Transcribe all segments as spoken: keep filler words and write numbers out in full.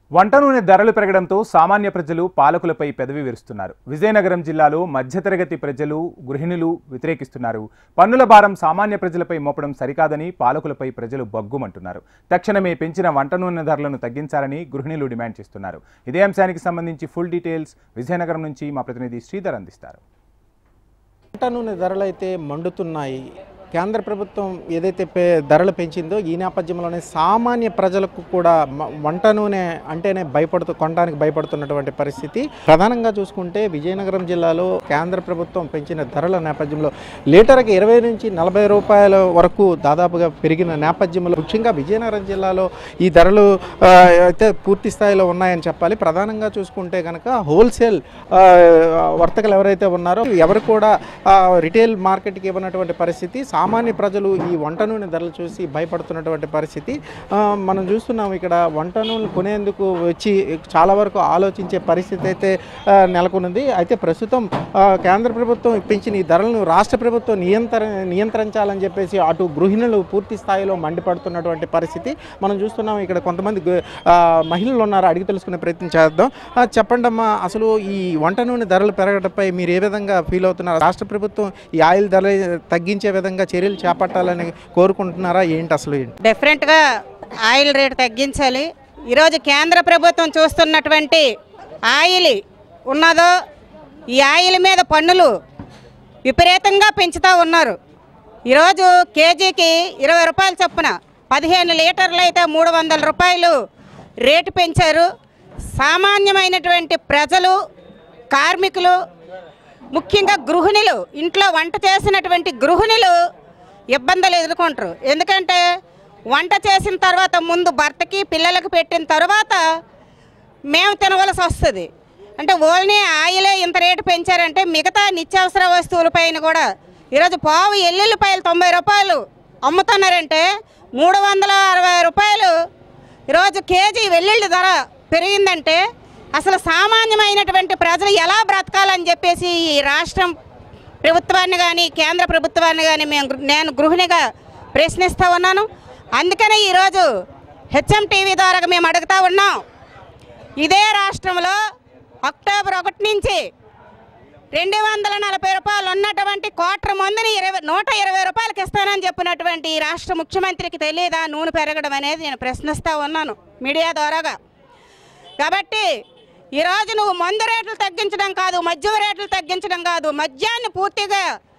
వంట నూనె ధరలు పెరగడంతో సామాన్య ప్రజలు పాలకులపై పెదవి విరుస్తున్నారు. విజయనగరం జిల్లాలో మధ్యతరగతి ప్రజలు, గృహిణులు వ్యతిరేకిస్తున్నారు. పన్నుల భారం సామాన్య ప్రజలపై మోపడం సరికాదని పాలకులపై ప్రజలు బగ్గుమంటున్నారు. తక్షణమే పెంచిన వంట నూనె ధరలను తగ్గించాలని గృహిణులు డిమాండ్ చేస్తున్నారు. ఇదే అంశానికి సంబంధించి ఫుల్ డీటెయిల్స్ విజయనగరం నుంచి మా ప్రతినిధి శ్రీధర్ అందిస్తారు. వంట నూనె ధరలు అయితే మండుతున్నాయి. కేంద్ర ప్రభుత్వం ఏదైతే పే ధరలు పెంచిందో ఈ నేపథ్యంలోనే సామాన్య ప్రజలకు కూడా వంట నూనె అంటేనే భయపడుతూ కొనడానికి భయపడుతున్నటువంటి పరిస్థితి. ప్రధానంగా చూసుకుంటే విజయనగరం జిల్లాలో కేంద్ర ప్రభుత్వం పెంచిన ధరల నేపథ్యంలో లీటర్కి ఇరవై నుంచి నలభై రూపాయల వరకు దాదాపుగా పెరిగిన నేపథ్యంలో ముఖ్యంగా విజయనగరం జిల్లాలో ఈ ధరలు అయితే పూర్తి స్థాయిలో ఉన్నాయని చెప్పాలి. ప్రధానంగా చూసుకుంటే కనుక హోల్సేల్ వర్తకులు ఎవరైతే ఉన్నారో ఎవరు కూడా రిటైల్ మార్కెట్కి ఇవ్వనటువంటి పరిస్థితి. సామాన్య ప్రజలు ఈ వంట నూనె ధరలు చూసి భయపడుతున్నటువంటి పరిస్థితి మనం చూస్తున్నాం. ఇక్కడ వంట నూనె కొనేందుకు వచ్చి చాలా వరకు ఆలోచించే పరిస్థితి అయితే నెలకొన్నది. అయితే ప్రస్తుతం కేంద్ర ప్రభుత్వం పెంచిన ఈ ధరలను రాష్ట్ర ప్రభుత్వం నియంత్ర నియంత్రించాలని చెప్పేసి అటు గృహిణులు పూర్తి స్థాయిలో మండిపడుతున్నటువంటి పరిస్థితి మనం చూస్తున్నాం. ఇక్కడ కొంతమంది మహిళలు ఉన్నారు, అడిగి తెలుసుకునే ప్రయత్నం చేద్దాం. చెప్పండి అమ్మా, అసలు ఈ వంట నూనె ధరలు పెరగడంపై మీరు ఏ విధంగా ఫీల్ అవుతున్నారు? రాష్ట్ర ప్రభుత్వం ఈ ఆయిల్ ధరలు తగ్గించే విధంగా చర్యలు చేపట్టాలని కోరుకుంటున్నారా? ఏంటి అసలు? డెఫినెట్గా ఆయిల్ రేటు తగ్గించాలి. ఈరోజు కేంద్ర ప్రభుత్వం చూస్తున్నటువంటి ఆయిల్ ఉన్నదో ఈ ఆయిల్ మీద పన్నులు విపరీతంగా పెంచుతూ ఉన్నారు. ఈరోజు కేజీకి ఇరవై రూపాయలు చొప్పున పదిహేను లీటర్లు అయితే మూడు వందల రూపాయలు రేటు పెంచారు. సామాన్యమైనటువంటి ప్రజలు, కార్మికులు, ముఖ్యంగా గృహిణులు, ఇంట్లో వంట చేసినటువంటి గృహిణులు ఇబ్బందులు ఎదుర్కొంటారు. ఎందుకంటే వంట చేసిన తర్వాత ముందు భర్తకి పిల్లలకు పెట్టిన తర్వాత మేము తినవలసి వస్తుంది. అంటే ఓన్లీ ఆయిలే ఇంత రేటు పెంచారంటే మిగతా నిత్యావసర వస్తువులపైన కూడా ఈరోజు పావు ఎల్లుల్లిపాయలు తొంభై రూపాయలు అమ్ముతున్నారంటే మూడు వందల అరవై రూపాయలు ఈరోజు కేజీ వెల్లుల్లి ధర పెరిగిందంటే అసలు సామాన్యమైనటువంటి ప్రజలు ఎలా బ్రతకాలని చెప్పేసి ఈ రాష్ట్రం ప్రభుత్వాన్ని కానీ కేంద్ర ప్రభుత్వాన్ని కానీ మేము నేను గృహిణిగా ప్రశ్నిస్తూ ఉన్నాను. అందుకనే ఈరోజు హెచ్ఎం టీవీ ద్వారా మేము అడుగుతూ ఉన్నాం. ఇదే రాష్ట్రంలో అక్టోబర్ ఒకటి నుంచి రెండు వందల నలభై రూపాయలు ఉన్నటువంటి క్వార్టర్ మందిని ఇరవై నూట ఇరవై రూపాయలకి ఇస్తానని చెప్పినటువంటి ఈ రాష్ట్ర ముఖ్యమంత్రికి తెలియదా నూనె పెరగడం అనేది? నేను ప్రశ్నిస్తూ ఉన్నాను మీడియా ద్వారాగా. కాబట్టి ఈరోజు నువ్వు మందు రేట్లు తగ్గించడం కాదు, మద్యం రేట్లు తగ్గించడం కాదు, మద్యాన్ని పూర్తిగా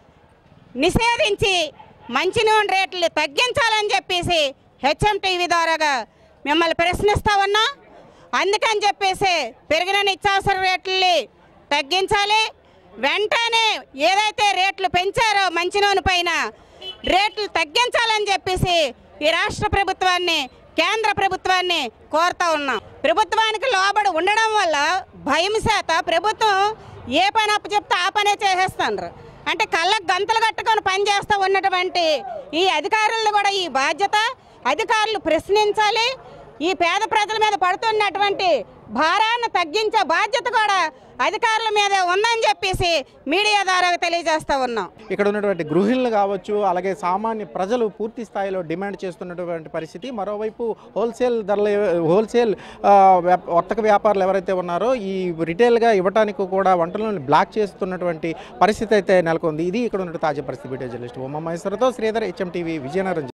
నిషేధించి మంచి నూనె రేట్లు తగ్గించాలని చెప్పేసి హెచ్ఎం టీవీ ద్వారాగా మిమ్మల్ని ప్రశ్నిస్తూ ఉన్నా. అందుకని చెప్పేసి పెరిగిన నిత్యావసర రేట్లు తగ్గించాలి. వెంటనే ఏదైతే రేట్లు పెంచారో మంచి నూనె పైన రేట్లు తగ్గించాలని చెప్పేసి ఈ రాష్ట్ర ప్రభుత్వాన్ని, కేంద్ర ప్రభుత్వాన్ని కోరుతా ఉన్నాం. ప్రభుత్వానికి లోబడి ఉండడం వల్ల భయం చేత ప్రభుత్వం ఏ పని అప్పు చెప్తే ఆ పనే చేసేస్తున్నారు. అంటే కళ్ళకు గంతలు కట్టుకొని పనిచేస్తూ ఉన్నటువంటి ఈ అధికారులను కూడా ఈ బాధ్యత అధికారులు ప్రశ్నించాలి. ఈ పేద ప్రజల మీద పడుతున్నటువంటి భారాన్ని తగ్గించే బాధ్యత కూడా అధికారుల మీద ఉందని చెప్పేసి మీడియా ద్వారా తెలియజేస్తూ ఉన్నాం. ఇక్కడ ఉన్నటువంటి గృహిణులు కావచ్చు, అలాగే సామాన్య ప్రజలు పూర్తి స్థాయిలో డిమాండ్ చేస్తున్నటువంటి పరిస్థితి. మరోవైపు హోల్సేల్ ధరలు హోల్సేల్ వర్తక వ్యాపారులు ఎవరైతే ఉన్నారో ఈ రిటైల్గా ఇవ్వడానికి కూడా వంటలను బ్లాక్ చేస్తున్నటువంటి పరిస్థితి అయితే నెలకొంది. ఇది ఇక్కడ ఉన్న తాజా పరిస్థితి. వీడియో జర్నలిస్ట్ ఉమా మహేశ్వరతో శ్రీధర్, హెచ్ఎం టీవీ, విజయనగరం.